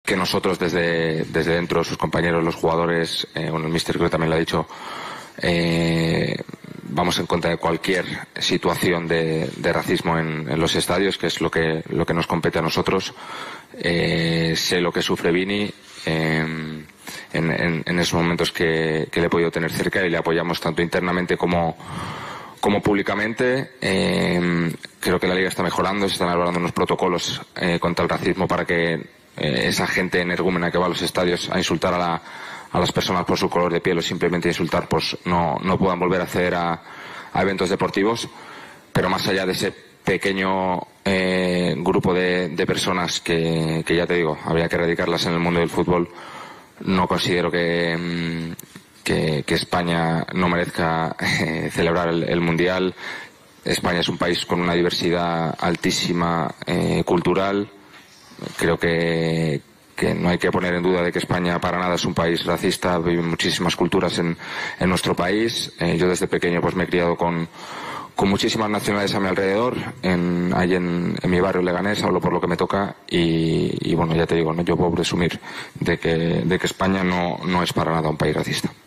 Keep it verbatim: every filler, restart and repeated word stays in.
que nosotros desde, desde dentro, sus compañeros, los jugadores, eh, bueno, el míster creo que también lo ha dicho, eh, vamos en contra de cualquier situación de, de racismo en, en los estadios, que es lo que, lo que nos compete a nosotros. Eh, sé lo que sufre Vini eh, en, en, en esos momentos que, que le he podido tener cerca, y le apoyamos tanto internamente como, como públicamente. Eh, creo que la liga está mejorando, se están elaborando unos protocolos eh, contra el racismo para que eh, esa gente energúmena que va a los estadios a insultar a la a las personas por su color de piel o simplemente insultar, pues no, no puedan volver a acceder a, a eventos deportivos. Pero más allá de ese pequeño eh, grupo de, de personas que, que ya te digo, habría que erradicarlas en el mundo del fútbol, no considero que, que, que España no merezca eh, celebrar el, el Mundial. España es un país con una diversidad altísima eh, cultural. Creo que que no hay que poner en duda de que España para nada es un país racista, viven muchísimas culturas en, en nuestro país. Eh, yo desde pequeño pues me he criado con, con muchísimas nacionalidades a mi alrededor, en, ahí en, en mi barrio Leganés, hablo por lo que me toca, y, y bueno, ya te digo, ¿no? Yo puedo presumir de que, de que España no, no es para nada un país racista.